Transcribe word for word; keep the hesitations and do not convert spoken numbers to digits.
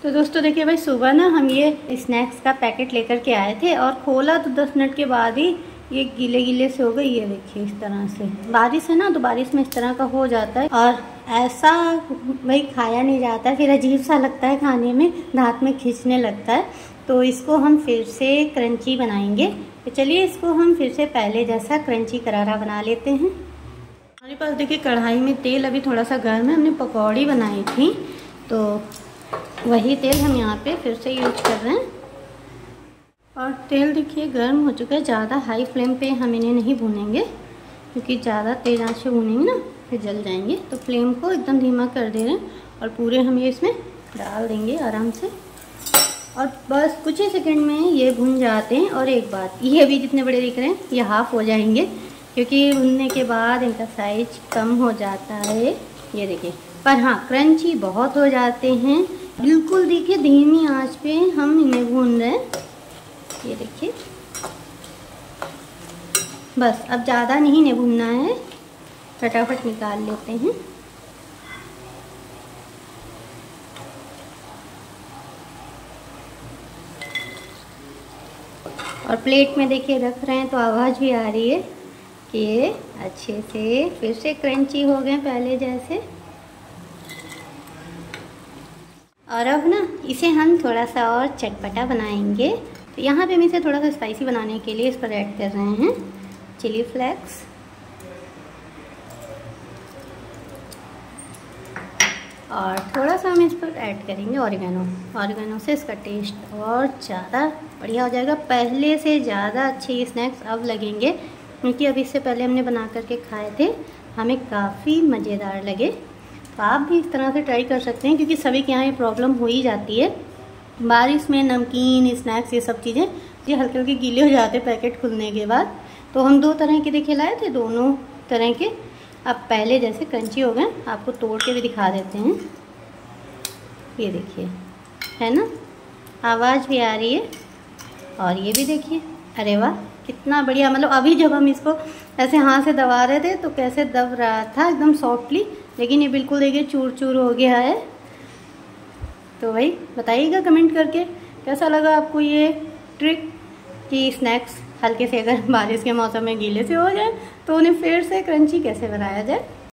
तो दोस्तों देखिए भाई, सुबह ना हम ये स्नैक्स का पैकेट लेकर के आए थे और खोला तो दस मिनट के बाद ही ये गीले गीले से हो गए। ये देखिए इस तरह से, बारिश है ना तो बारिश में इस तरह का हो जाता है और ऐसा भाई खाया नहीं जाता है, फिर अजीब सा लगता है खाने में, दांत में खींचने लगता है। तो इसको हम फिर से क्रंची बनाएंगे। तो चलिए इसको हम फिर से पहले जैसा क्रंची करारा बना लेते हैं। हमारे पास देखिए कढ़ाई में तेल अभी थोड़ा सा गर्म है, हमने पकौड़ी बनाई थी तो वही तेल हम यहाँ पे फिर से यूज कर रहे हैं। और तेल देखिए गर्म हो चुका है। ज़्यादा हाई फ्लेम पे हम इन्हें नहीं भूनेंगे क्योंकि ज़्यादा तेज आंच से भूनेंगे ना फिर जल जाएंगे। तो फ्लेम को एकदम धीमा कर दे रहे हैं और पूरे हम ये इसमें डाल देंगे आराम से। और बस कुछ ही सेकंड में ये भुन जाते हैं। और एक बात, ये भी जितने बड़े दिख रहे हैं ये हाफ हो जाएंगे क्योंकि भुनने के बाद इनका साइज कम हो जाता है, ये देखिए। पर हाँ, क्रंची बहुत हो जाते हैं। बिल्कुल देखिए धीमी आंच पे हम इन्हें भून रहे हैं, ये देखिए। बस अब ज़्यादा नहीं इन्हें भूनना है, फटाफट निकाल लेते हैं। और प्लेट में देखिए रख रहे हैं तो आवाज़ भी आ रही है कि ये अच्छे से फिर से क्रंची हो गए पहले जैसे। और अब ना इसे हम थोड़ा सा और चटपटा बनाएंगे। तो यहाँ पे हम इसे थोड़ा सा स्पाइसी बनाने के लिए इस पर ऐड कर रहे हैं चिली फ्लेक्स और थोड़ा सा हम इस पर ऐड करेंगे ऑरिगेनो। ऑरिगेनो से इसका टेस्ट और ज़्यादा बढ़िया हो जाएगा। पहले से ज़्यादा अच्छे स्नैक्स अब लगेंगे क्योंकि अभी इससे पहले हमने बना करके खाए थे, हमें काफ़ी मज़ेदार लगे। तो आप भी इस तरह से ट्राई कर सकते हैं क्योंकि सभी के यहाँ ये प्रॉब्लम हो ही जाती है। बारिश में नमकीन स्नैक्स ये सब चीज़ें ये हल्के हल्के गीले हो जाते हैं पैकेट खुलने के बाद। तो हम दो तरह के देखिए लाए थे, दोनों तरह के अब पहले जैसे क्रंची हो गए। आपको तोड़ के भी दिखा देते हैं, ये देखिए, है ना, आवाज़ भी आ रही है। और ये भी देखिए, अरे वाह कितना बढ़िया। मतलब अभी जब हम इसको ऐसे हाथ से दबा रहे थे तो कैसे दब रहा था एकदम सॉफ्टली, लेकिन ये बिल्कुल देखिए चूर चूर हो गया है। तो भाई बताइएगा कमेंट करके कैसा लगा आपको ये ट्रिक कि स्नैक्स हल्के से अगर बारिश के मौसम में गीले से हो जाए तो उन्हें फिर से क्रंची कैसे बनाया जाए।